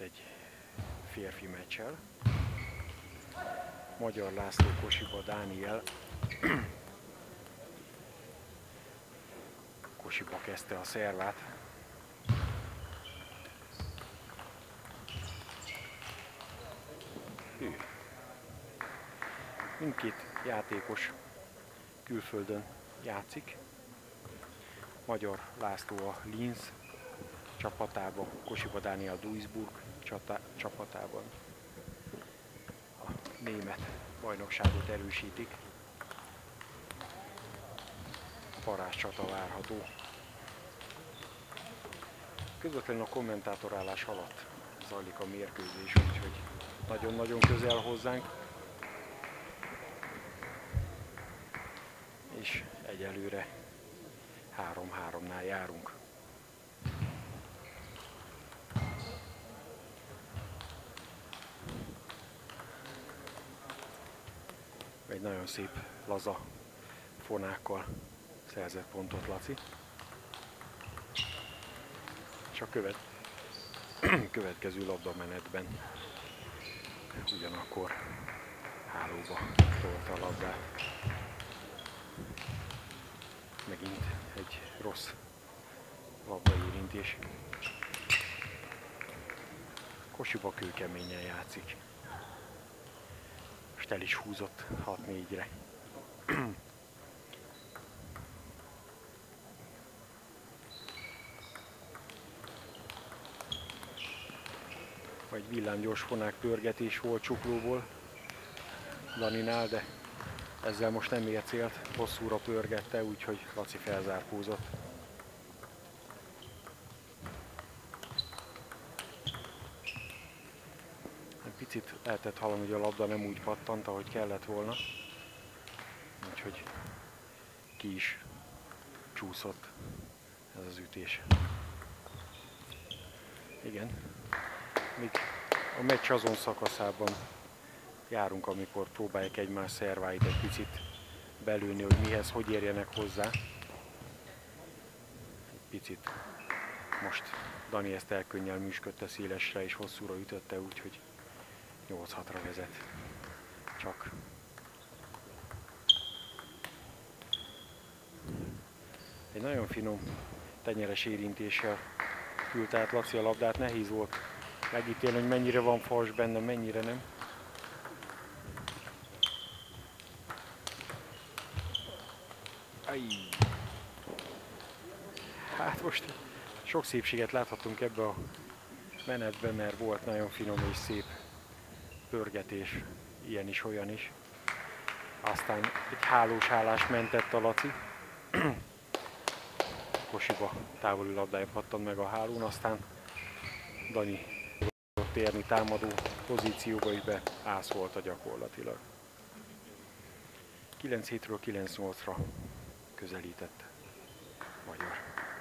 egy férfi meccsel. Magyar László, Kosiba Dániel. Kosiba kezdte a szervát. Mindkét játékos külföldön játszik. Magyar László a Linz csapatában, Kosiba Dániel Duisburg csapatában a német bajnokságot erősítik. Parázscsata várható. Közvetlenül a kommentátorálás alatt zajlik a mérkőzés, úgyhogy nagyon-nagyon közel hozzánk. És egyelőre 3-3-nál járunk. Egy nagyon szép laza fonákkal szerzett pontot Laci. És a következő labdamenetben ugyanakkor hálóba tolta a labdát. Megint egy rossz labdaérintés. Kosiba kőkeményen játszik. Most el is húzott 6-4-re. Vagy villámgyors fonák pörgetés volt csuklóból Daninál, de ezzel most nem ért célt, hosszúra pörgette, úgyhogy Laci felzárkózott. Egy picit lehetett hallani, hogy a labda nem úgy pattant, ahogy kellett volna, úgyhogy ki is csúszott ez az ütés. Igen, még a meccs azon szakaszában járunk, amikor próbálják egymás szerváit egy picit belőni, hogy mihez, hogy érjenek hozzá. Egy picit most Dani ezt elkönnyel műsködte szélesre és hosszúra ütötte, úgyhogy 8-6-ra vezet. Csak. Egy nagyon finom tenyeres érintéssel küldte át Laci a labdát, nehéz volt megítélni, hogy mennyire van fals benne, mennyire nem. Hát most sok szépséget láthatunk ebbe a menetben, mert volt nagyon finom és szép pörgetés, ilyen is, olyan is. Aztán egy hálós állás mentett a Laci. Kosiba távoli labdája pattant meg a hálón, aztán Dani tudott térni támadó pozícióba, és beászolta gyakorlatilag. 9-7-ről 9-8-ra közelített Magyar.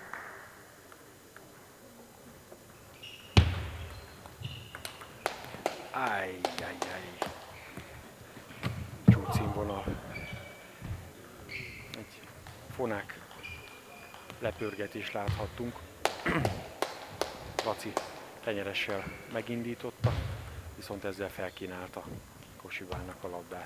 Csúcsszínvonal. Egy fonák lepörgetést láthattunk. Laci tenyeressel megindította, viszont ezzel felkínálta Kosibának a labdát.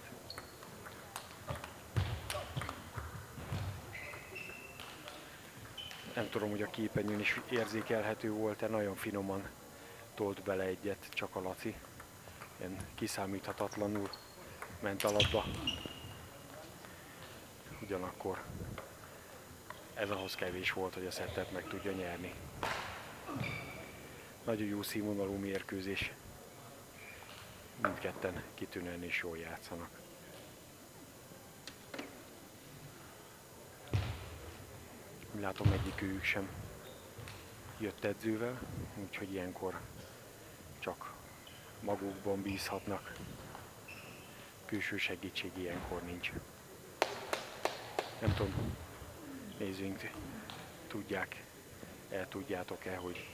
Nem tudom, hogy a képernyőn is érzékelhető volt-e, nagyon finoman tolt bele egyet csak a Laci. Ilyen kiszámíthatatlanul ment a labda. Ugyanakkor ez ahhoz kevés volt, hogy a szettet meg tudja nyerni. Nagyon jó színvonalú mérkőzés. Mindketten kitűnően és jól játszanak. Látom, egyikőjük sem jött edzővel, úgyhogy ilyenkor csak magukban bízhatnak. Külső segítség ilyenkor nincs. Nem tudom, nézzünk, tudjátok-e, hogy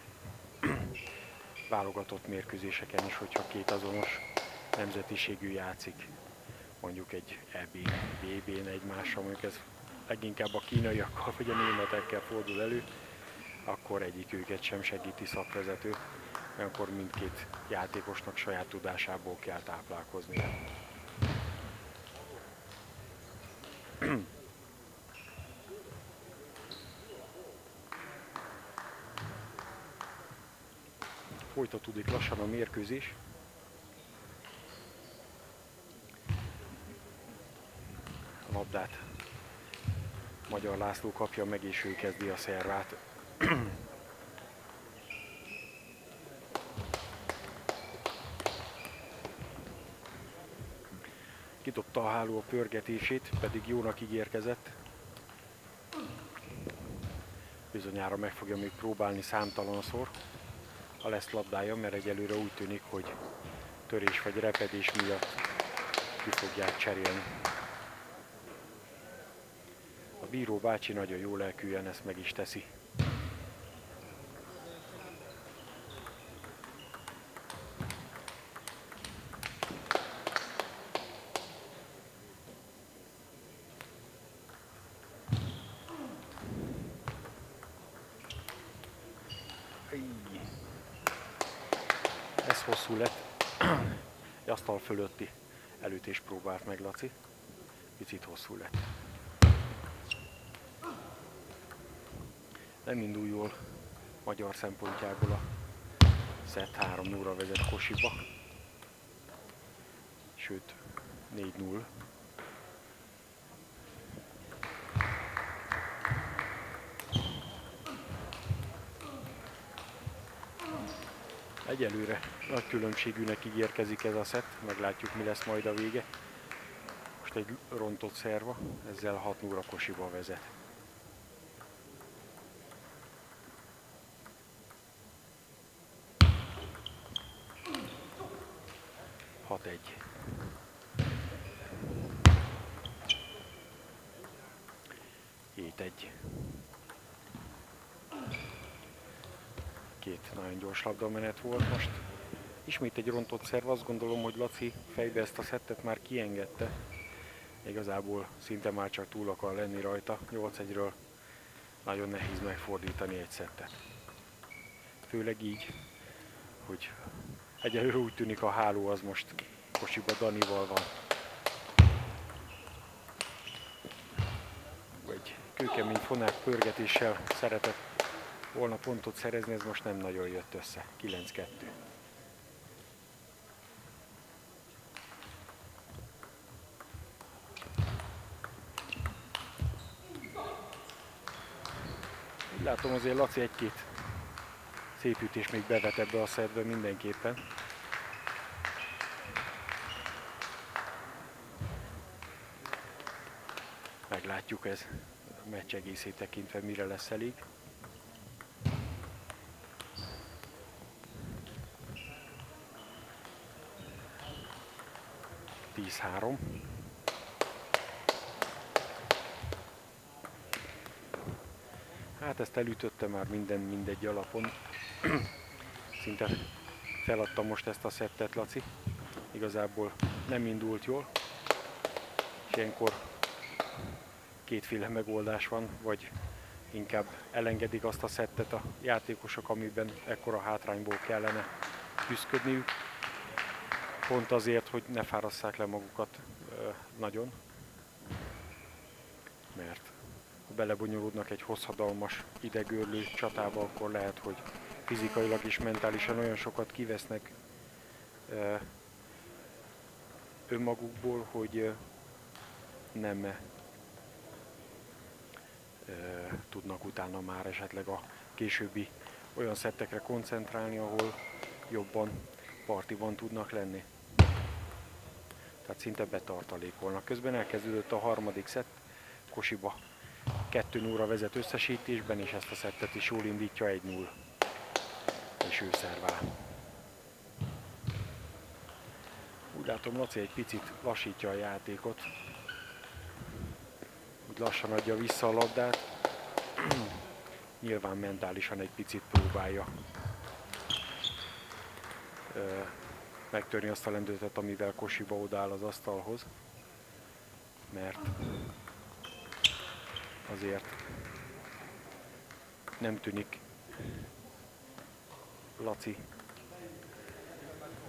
válogatott mérkőzéseken is, hogyha két azonos nemzetiségű játszik, mondjuk egy EB-n, BB-n egymással, mondjuk ez leginkább a kínaiakkal vagy a németekkel fordul elő, akkor egyik őket sem segíti szakvezető. olyankor mindkét játékosnak saját tudásából kell táplálkoznia. Folytatódik lassan a mérkőzés. A labdát Magyar László kapja meg, és ő kezdi a szervát. Kidobta a háló a pörgetését, pedig jónak ígérkezett. Bizonyára meg fogja még próbálni számtalanszor, ha lesz labdája, mert egyelőre úgy tűnik, hogy törés vagy repedés miatt ki fogják cserélni. A bíró bácsi nagyon jó lelkűen ezt meg is teszi. Ez hosszú lett. Asztal fölötti elütés próbált meg Laci. Picit hosszú lett. Nem indul jól magyar szempontjából a szett, 3-0-ra vezet Kosiba. Sőt, 4-0. Egyelőre nagy különbségűnek ígérkezik ez a szett, meglátjuk, mi lesz majd a vége. Most egy rontott szerva, ezzel 6-0-ra Kosiba vezet. Két nagyon gyors labdamenet volt most. Ismét egy rontott szerv, azt gondolom, hogy Laci fejbe ezt a szettet már kiengedte. Igazából szinte már csak túl akar lenni rajta. 8-1-ről nagyon nehéz megfordítani egy szettet. Főleg így, hogy egyelőre úgy tűnik, a háló az most Kosiba Danival van. Egy kőkemény fonák pörgetéssel szeretett volna pontot szerezni, ez most nem nagyon jött össze. 9-2. Látom, azért Laci egy-két szép ütés még bevet ebbe a szettbe mindenképpen. Meglátjuk, ez a meccs egészét tekintve mire lesz elég. Hát ezt elütötte már mindegy alapon. Szinte feladta most ezt a szettet Laci. Igazából nem indult jól. És ilyenkor kétféle megoldás van, vagy inkább elengedik azt a szettet a játékosok, amiben ekkora hátrányból kellene küszködniük. Pont azért, hogy ne fárasszák le magukat nagyon. Mert ha belebonyolódnak egy hosszadalmas, idegőrlő csatába, akkor lehet, hogy fizikailag és mentálisan olyan sokat kivesznek önmagukból, hogy nem tudnak utána már esetleg a későbbi olyan szettekre koncentrálni, ahol jobban partiban tudnak lenni. Tehát szinte betartalékolnak. Közben elkezdődött a harmadik szett, Kosiba 2-0-ra vezet összesítésben, és ezt a szettet is jól indítja, 1-0. És ő szervál. Úgy látom, Laci egy picit lassítja a játékot. Úgy lassan adja vissza a labdát. Nyilván mentálisan egy picit próbálja megtörni azt a lendületet, amivel Kosiba odáll az asztalhoz. Mert azért nem tűnik Laci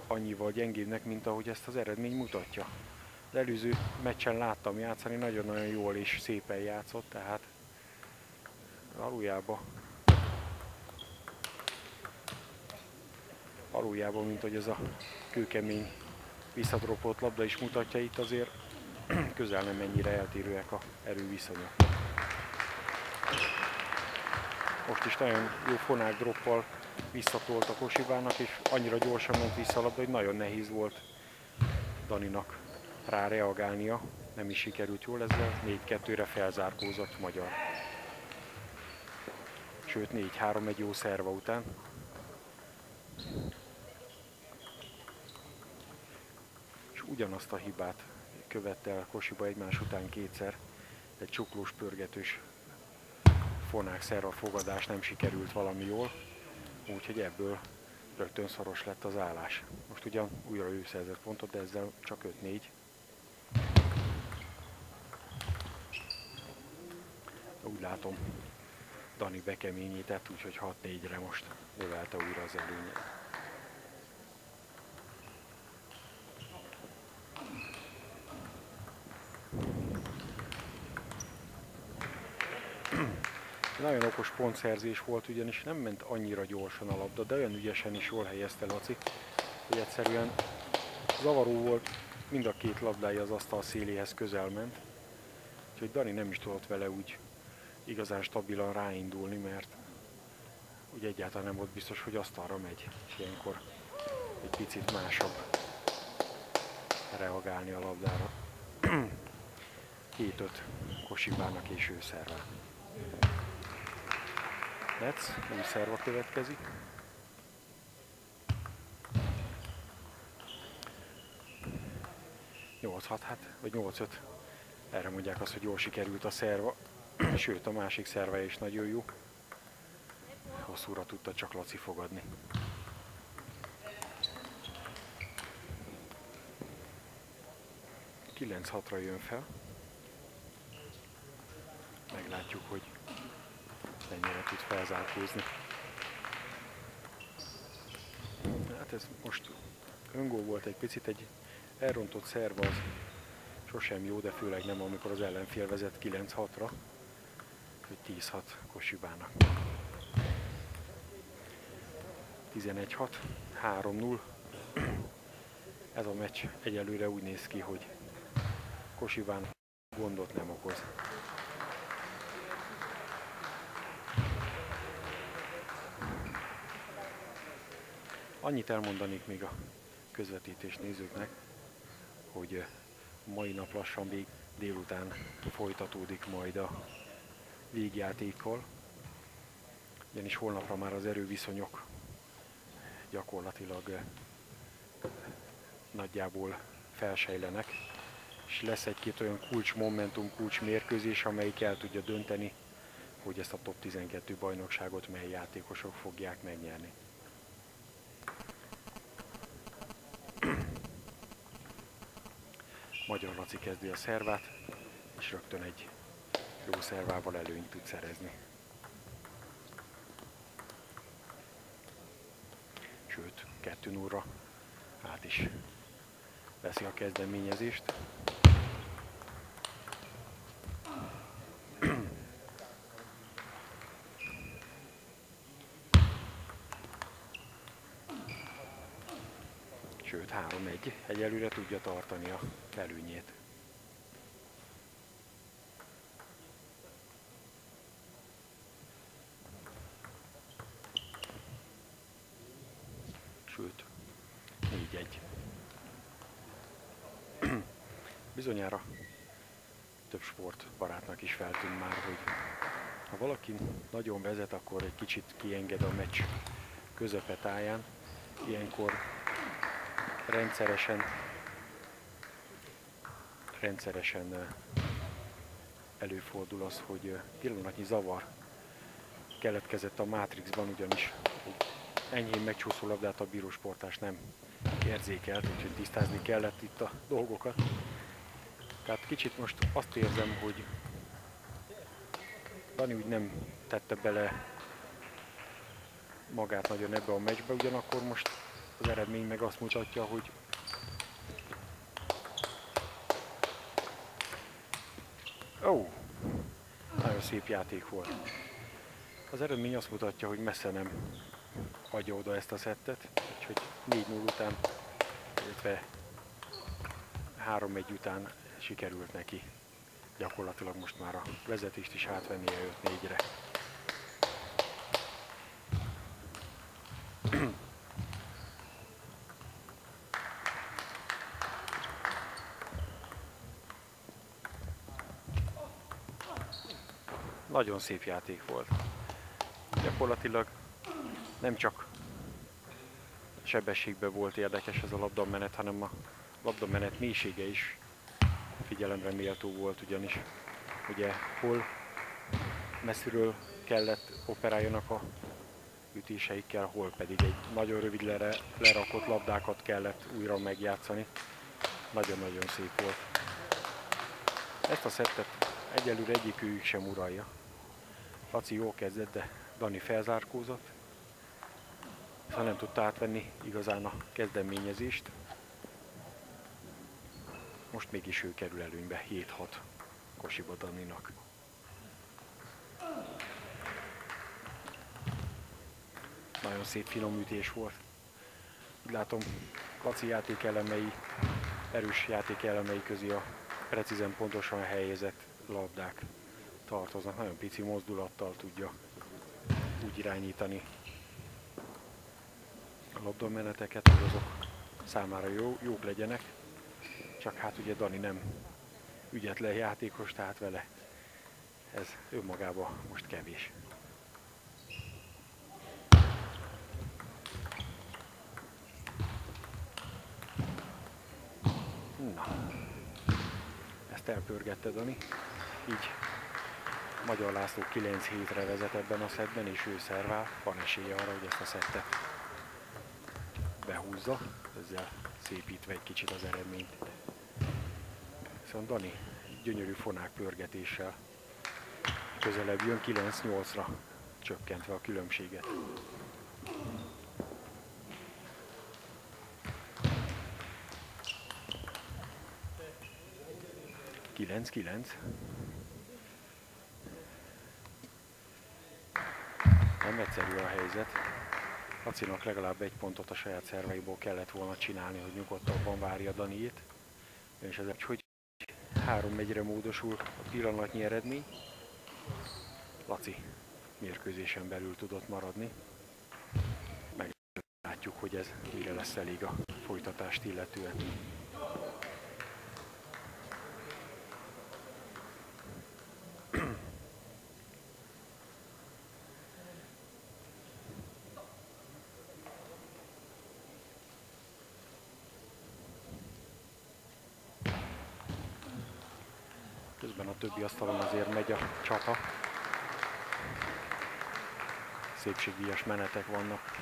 annyival gyengébbnek, mint ahogy ezt az eredmény mutatja. Az előző meccsen láttam játszani, nagyon-nagyon jól és szépen játszott, tehát valójában, mint hogy ez a kőkemény visszadropolt labda is mutatja, itt azért közel nem ennyire eltérőek a erőviszonyok. Most is nagyon jó fonák droppal visszatolt a Kosibának, és annyira gyorsan ment vissza a labda, hogy nagyon nehéz volt Daninak rá reagálnia. Nem is sikerült jól, ezzel 4-2-re felzárkózott magyar. Sőt 4-3 egy jó szerva után. És ugyanazt a hibát követte el Kosiba egymás után kétszer. Egy csuklós, pörgetős fonák szerva fogadás nem sikerült valami jól, úgyhogy ebből rögtön szoros lett az állás. Most ugyan újra ő szerzett pontot, de ezzel csak 5-4. Úgy látom, Dani bekeményített, úgyhogy 6-4-re most növelte újra az előnyét. Nagyon okos pontszerzés volt, ugyanis nem ment annyira gyorsan a labda, de olyan ügyesen is jól helyezte Laci, hogy egyszerűen zavaró volt, mind a két labdája az asztal széléhez közel ment. Úgyhogy Dani nem is tudott vele úgy igazán stabilan ráindulni, mert ugye egyáltalán nem volt biztos, hogy asztalra megy. És ilyenkor egy picit másabb reagálni a labdára. 7-5 Kosibának és ő szervá. Metz, új szerva következik. Hát, vagy 8-5. Erre mondják azt, hogy jól sikerült a szerva. Sőt, a másik szerve is nagyon jó. Hosszúra tudta csak Laci fogadni. Kilenc 6-ra jön fel. Meglátjuk, hogy mennyire tud felzárkózni. Hát ez most öngól volt egy picit, egy elrontott szerva az sosem jó, de főleg nem, amikor az ellenfél vezet 9-6-ra, hogy 10-6 Kosibának. 11-6, 3-0. Ez a meccs egyelőre úgy néz ki, hogy Kosibának gondot nem okoz. Annyit elmondanék még a közvetítés nézőknek, hogy mai nap lassan délután folytatódik majd a végjátékkal, ugyanis holnapra már az erőviszonyok gyakorlatilag nagyjából felsejlenek, és lesz egy-két olyan kulcsmomentum, kulcsmérkőzés, amelyik el tudja dönteni, hogy ezt a top 12 bajnokságot mely játékosok fogják megnyerni. Magyar Laci kezdi a szervát, és rögtön egy jó szervával előnyt tud szerezni. Sőt, 2-0-ra át is veszi a kezdeményezést. Sőt, 3-1. Egyelőre tudja tartani a előnyét. Sőt, 4-1. Bizonyára több sportbarátnak is feltűnt már, hogy ha valaki nagyon vezet, akkor egy kicsit kienged a meccs közepetáján. Ilyenkor rendszeresen előfordul az, hogy pillanatnyi zavar keletkezett a Matrixban, ugyanis enyhén megcsúszó labdát a bírósportás nem érzékelt, úgyhogy tisztázni kellett itt a dolgokat. Tehát kicsit most azt érzem, hogy Dani úgy nem tette bele magát nagyon ebbe a meccsbe, ugyanakkor most az eredmény meg azt mutatja, hogy nagyon szép játék volt. Az eredmény azt mutatja, hogy messze nem adja oda ezt a szettet, úgyhogy 4-0 után, illetve 3-1 után sikerült neki gyakorlatilag most már a vezetést is átvennie 5-4-re. Nagyon szép játék volt. Gyakorlatilag nem csak sebességben volt érdekes ez a labdamenet, hanem a labdamenet mélysége is figyelemre méltó volt, ugyanis ugye hol messziről kellett operáljanak a ütéseikkel, hol pedig egy nagyon rövid lerakott labdákat kellett újra megjátszani. Nagyon-nagyon szép volt. Ezt a szettet egyelőre egyikőjük sem uralja. Laci jól kezdett, de Dani felzárkózott, szóval nem tudta átvenni igazán a kezdeményezést. Most mégis ő kerül előnybe 7-6 Kosiba Daninak. Nagyon szép finom ütés volt. Úgy látom, Laci játékelemei, erős játékelemei közé a precízen pontosan helyezett labdák tartoznak. Nagyon pici mozdulattal tudja úgy irányítani a labdameneteket, hogy azok számára jók legyenek. Csak hát ugye Dani nem ügyetlen játékos, tehát vele ez önmagában most kevés. Na, ezt elpörgette Dani, így Magyar László 9-7-re vezet ebben a szettben, és ő szervál, van esélye arra, hogy ezt a szettet behúzza, ezzel szépítve egy kicsit az eredményt. Viszont Dani gyönyörű fonák pörgetéssel közelebb jön, 9-8-ra csökkentve a különbséget. Nem egyszerű a helyzet. Lacinak legalább egy pontot a saját szerveiból kellett volna csinálni, hogy nyugodtabban várja Daniét. És ez hogy 3-1-re módosul a pillanatnyi eredmény. Laci mérkőzésen belül tudott maradni. Meglátjuk, hogy ez mire lesz elég a folytatást illetően. Közben a többi asztalon azért megy a csata. Szépségdíjas menetek vannak.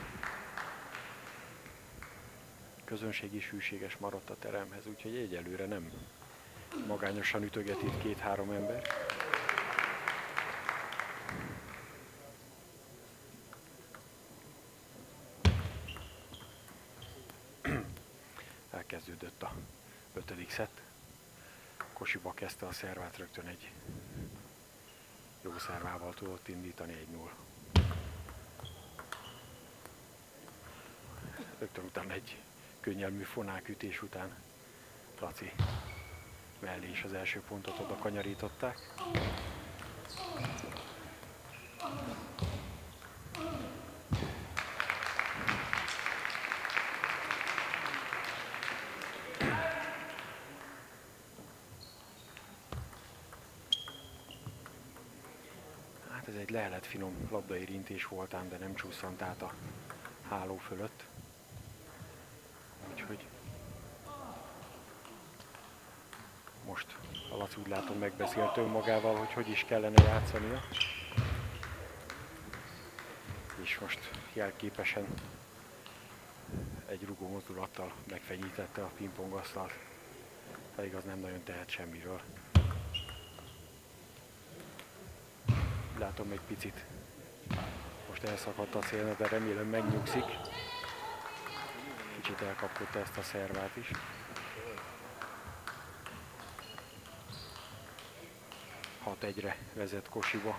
Közönség is hűséges maradt a teremhez, úgyhogy egyelőre nem magányosan ütöget itt 2-3 ember. Elkezdődött a 5. szett. Kosiba kezdte a szervát, rögtön egy jó szervával tudott indítani 1-0. Rögtön utána egy könnyelmű fonákütés után Laci mellé is az első pontot oda kanyarították. Ez egy lehelet finom labdaérintés volt ám, de nem csúszant át a háló fölött. Úgyhogy most a Laci úgy látom megbeszélt önmagával, hogy hogy is kellene játszania. És most jelképesen egy rugó mozdulattal megfenyítette a pingpongasztalt. Pedig az nem nagyon tehet semmiről. Látom egy picit. Most elszakadt a szélne, de remélem megnyugszik. kicsit elkapkodta ezt a szervát is. Hat egyre vezet Kosiba.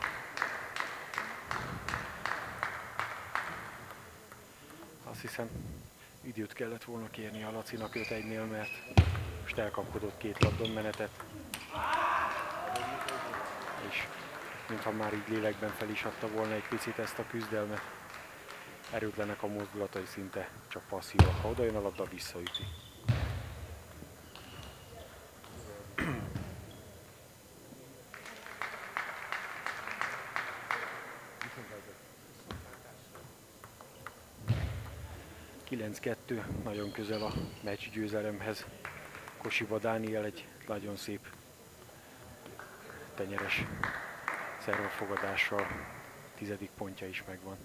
Azt hiszem, időt kellett volna kérni a Lacinak 5-1-nél, mert most elkapkodott 2 labdon menetet. És mintha már így lélekben fel is adta volna egy picit ezt a küzdelmet. Erőtlenek a mozdulatai, szinte csak passzívak. Ha odajön a labda, visszaüti. Nagyon közel a meccs győzelemhez. Kosiba Dániel egy nagyon szép tenyeres szervafogadással 10. pontja is megvan.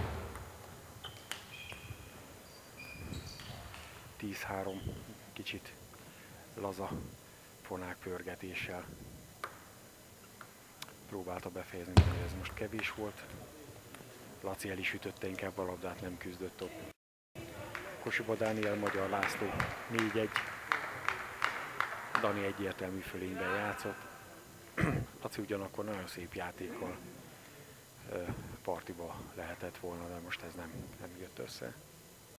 10-3 kicsit laza fonák pörgetéssel próbálta befejezni, hogy ez most kevés volt. Laci el is ütötte inkább a labdát, nem küzdött ott. Kosiba Dániel, Magyar László 4-1. Dani egyértelmű fölényben játszott. Laci ugyanakkor nagyon szép játékkal partiba lehetett volna, de most ez nem jött össze.